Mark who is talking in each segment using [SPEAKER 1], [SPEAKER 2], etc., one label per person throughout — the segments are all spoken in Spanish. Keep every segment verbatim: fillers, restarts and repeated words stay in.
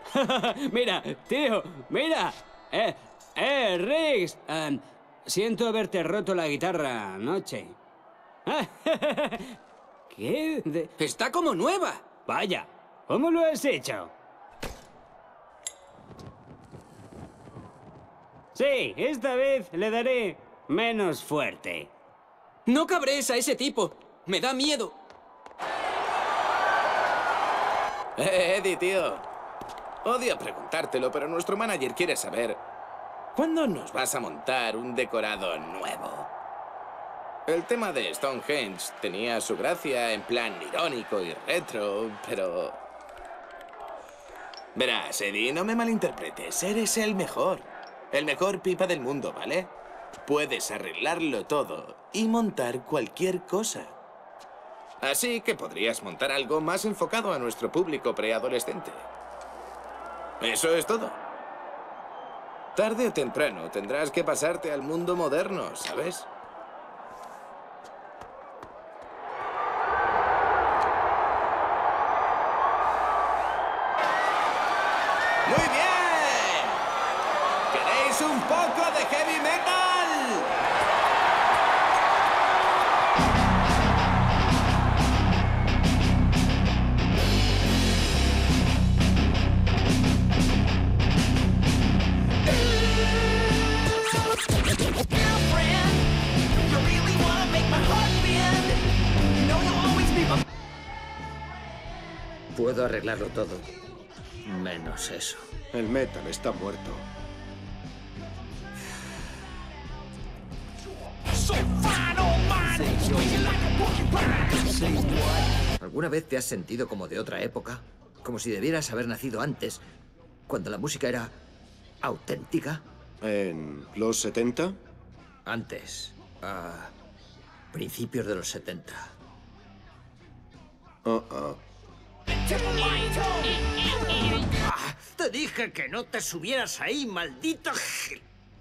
[SPEAKER 1] Mira, tío, mira. Eh, eh, Riggs. Um, siento haberte roto la guitarra anoche. ¿Qué? De...
[SPEAKER 2] ¡Está como nueva!
[SPEAKER 1] Vaya, ¿cómo lo has hecho? Sí, esta vez le daré menos fuerte.
[SPEAKER 2] ¡No cabréis a ese tipo! ¡Me da miedo!
[SPEAKER 3] Eh, Eddie, tío. Odio preguntártelo, pero nuestro manager quiere saber... ¿Cuándo nos vas a montar un decorado nuevo? El tema de Stonehenge tenía su gracia en plan irónico y retro, pero... Verás, Eddie, no me malinterpretes. Eres el mejor. El mejor pipa del mundo, ¿vale? Puedes arreglarlo todo y montar cualquier cosa. Así que podrías montar algo más enfocado a nuestro público preadolescente. Eso es todo. Tarde o temprano tendrás que pasarte al mundo moderno, ¿sabes? ¡Muy bien! ¿Queréis un poco de heavy metal?
[SPEAKER 4] Puedo arreglarlo todo, menos eso.
[SPEAKER 5] El metal está muerto.
[SPEAKER 4] ¿Alguna vez te has sentido como de otra época? Como si debieras haber nacido antes, cuando la música era auténtica.
[SPEAKER 5] ¿En los setenta?
[SPEAKER 4] Antes, a principios de los setenta.
[SPEAKER 5] Oh, oh.
[SPEAKER 4] Ah, te dije que no te subieras ahí, maldito gil.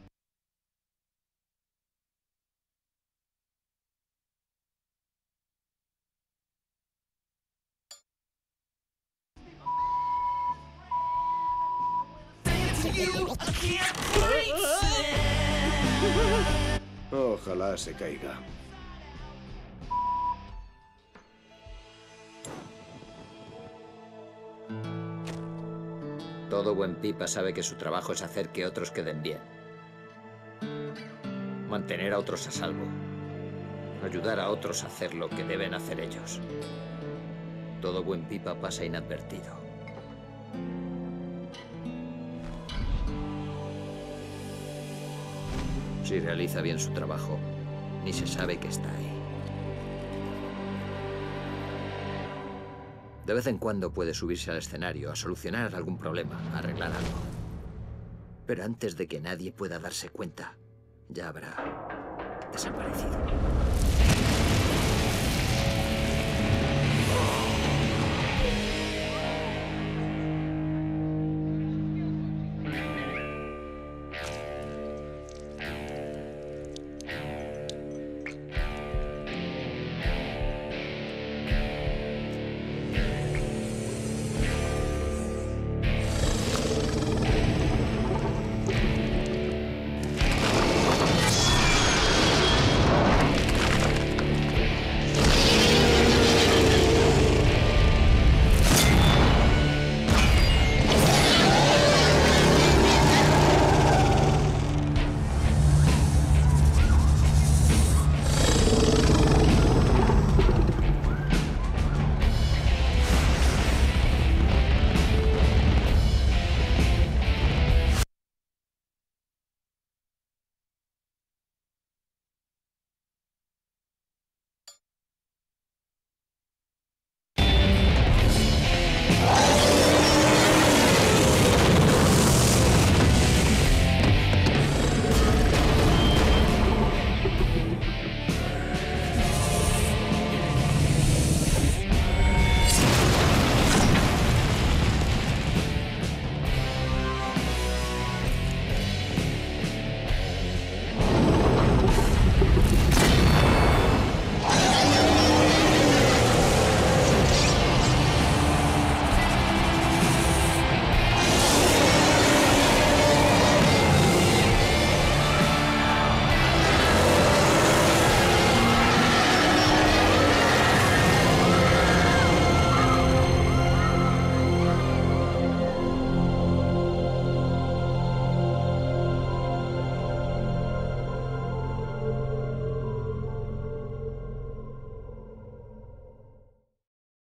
[SPEAKER 5] Ojalá se caiga.
[SPEAKER 4] Todo buen pipa sabe que su trabajo es hacer que otros queden bien. Mantener a otros a salvo. Ayudar a otros a hacer lo que deben hacer ellos. Todo buen pipa pasa inadvertido. Si realiza bien su trabajo, ni se sabe que está ahí. De vez en cuando puede subirse al escenario a solucionar algún problema, a arreglar algo. Pero antes de que nadie pueda darse cuenta, ya habrá desaparecido.